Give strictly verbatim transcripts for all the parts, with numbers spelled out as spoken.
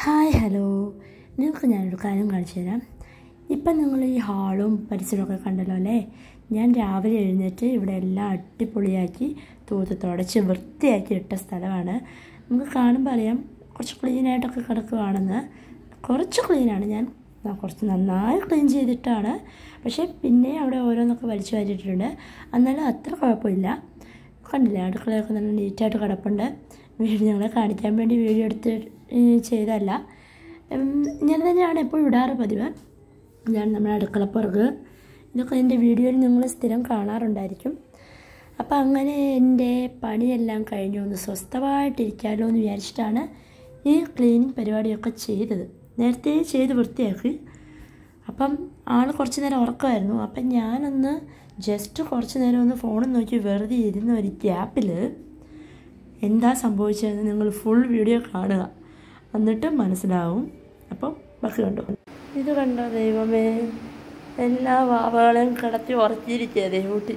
Hi hello, നിങ്ങൾക്ക് ഞാനൊരു കാര്യം കാണിച്ചു തരാം. ഇപ്പം നിങ്ങൾ ഈ ഹാളും പരിസരമൊക്കെ കണ്ടല്ലോ അല്ലേ. ഞാൻ രാവിലെ എഴുന്നേറ്റ് ഇവിടെ എല്ലാം അടിപൊളിയാക്കി തൂത്ത് തുടച്ച് വൃത്തിയാക്കി ഇട്ട സ്ഥലമാണ്. നമുക്ക് കാണുമ്പോൾ അറിയാം കുറച്ച് ക്ലീനായിട്ടൊക്കെ കിടക്കുകയാണെന്ന്. കുറച്ച് ക്ലീനാണ്, ഞാൻ കുറച്ച് നന്നായി ക്ലീൻ ചെയ്തിട്ടാണ്. പക്ഷേ പിന്നെ അവിടെ ഓരോന്നൊക്കെ വലിച്ചു വാരിയിട്ടുണ്ട്. എന്നാലും അത്ര കുഴപ്പമില്ല. കണ്ടില്ലേ, അടുക്കളയൊക്കെ നല്ല നീറ്റായിട്ട് കിടപ്പുണ്ട്. വീഡിയോ ഞങ്ങളെ കാണിക്കാൻ വേണ്ടി വീഡിയോ എടുത്ത് ചെയ്തല്ല. ഇങ്ങനെ തന്നെയാണ് എപ്പോഴും ഇടാറ് പതിവ്. ഞാൻ നമ്മുടെ അടുക്കളപ്പുറക് ഇതൊക്കെ എൻ്റെ വീഡിയോയിൽ നിങ്ങൾ സ്ഥിരം കാണാറുണ്ടായിരിക്കും. അപ്പം അങ്ങനെ എൻ്റെ പണിയെല്ലാം കഴിഞ്ഞു ഒന്ന് സ്വസ്ഥമായിട്ടിരിക്കാമല്ലോ എന്ന് വിചാരിച്ചിട്ടാണ് ഈ ക്ലീനിങ് പരിപാടിയൊക്കെ ചെയ്തത്. നേരത്തെ ചെയ്ത് വൃത്തിയാക്കി. അപ്പം ആൾ കുറച്ച് നേരം ഉറക്കമായിരുന്നു. അപ്പം ഞാനൊന്ന് ജസ്റ്റ് കുറച്ച് നേരം ഒന്ന് ഫോണിൽ നോക്കി വെറുതെ ഇരുന്ന ഒരു ഗ്യാപ്പിൽ എന്താ സംഭവിച്ചതെന്ന് നിങ്ങൾ ഫുൾ വീഡിയോ കാണുക, എന്നിട്ട് മനസ്സിലാവും. അപ്പം ബാക്കി കണ്ടു. ഇത് കണ്ടോ ദൈവമേ, എല്ലാ വാവകളെയും കിടത്തി ഉറച്ചിരിക്കുക ദേവൂട്ടി.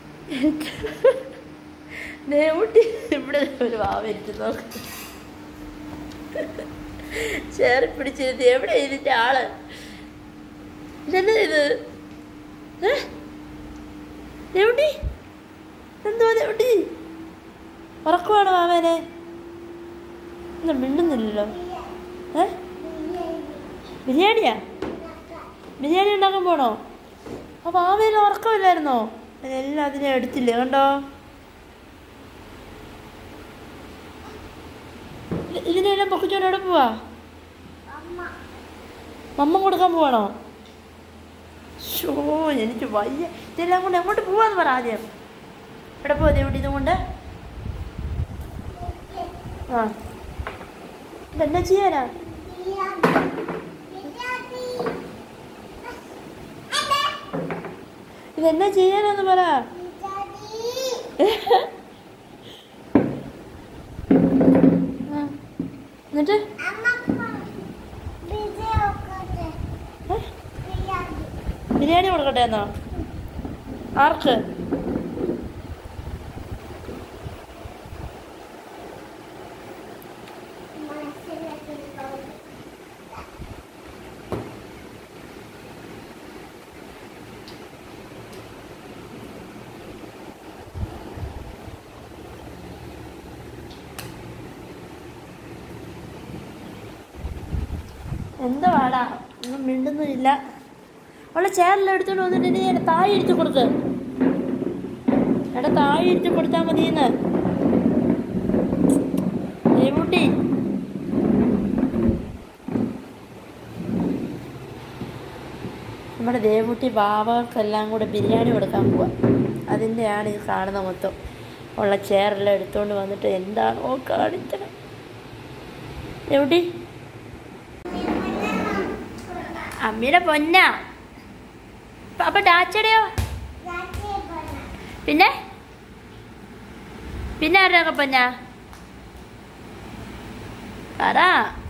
ദേവൂട്ടി ഇവിടെ ഒരു വാവ ഇരിക്കുന്നു, ചേറി പിടിച്ചിരുത്തി. എവിടെ ഇതിൻ്റെ ആള്? ഇതെന്നാ ഇത്? ദേവൂട്ടി എന്തോ ദേവൂട്ടി ഉറക്കുവാണ് വാവേനെ? എന്താ മിണ്ടുന്നില്ലല്ലോ? ഏ ബിരിയാണിയാ? ബിരിയാണി ഉണ്ടാക്കാൻ പോണോ? ആ വാവേനെ ഉറക്കമില്ലായിരുന്നോ? എല്ലാം അതിനെ എടുത്തില്ലേ? കണ്ടോ, ഇതിനെല്ലാം പൊക്കിച്ചോണ്ട് എവിടെ പോവാ? മമ്മ കൊടുക്കാൻ പോവാണോ? ഷോ, എനിക്ക് വയ്യ. ഇതെല്ലാം കൊണ്ട് എങ്ങോട്ട് പോവാന്ന് പറ ആദ്യം. എവിടെ പോവാ ദേവൂട്ടി ഇതും കൊണ്ട്? ആ ഇതെന്നാ ചെയ്യാനാ? ഇതെന്നാ ചെയ്യാനാന്ന് പറ. എന്നിട്ട് ബിരിയാണി കൊടുക്കട്ടെ എന്നോ? ആർക്ക്? എന്താ വാടാ, ഒന്നും മിണ്ടുന്നില്ല. അവളെ ചേറിൽ എടുത്തോണ്ട് വന്നിട്ട് ഇനി എന്നെ താഴെ ഇരുത്തി കൊടുക്ക്. എടാ താഴെ ഇരുത്തി കൊടുത്താൽ മതിയെന്ന്. ദേവൂട്ടി നമ്മുടെ ദേവൂട്ടി ബാബകൾക്കെല്ലാം കൂടെ ബിരിയാണി കൊടുക്കാൻ പോവാ. അതിൻ്റെയാണ് ഈ കാണുന്ന മൊത്തം. ഉള്ള ചേറെല്ലാം എടുത്തുകൊണ്ട് വന്നിട്ട് എന്താണോ കാണിക്കണം. ദേവൂട്ടി അമ്മയുടെ പൊന്നാ. അപ്പൊ ഡാച്ചടയോ? പിന്നെ പിന്നെ ആരുടെയൊക്കെ പൊന്നാ? പറ.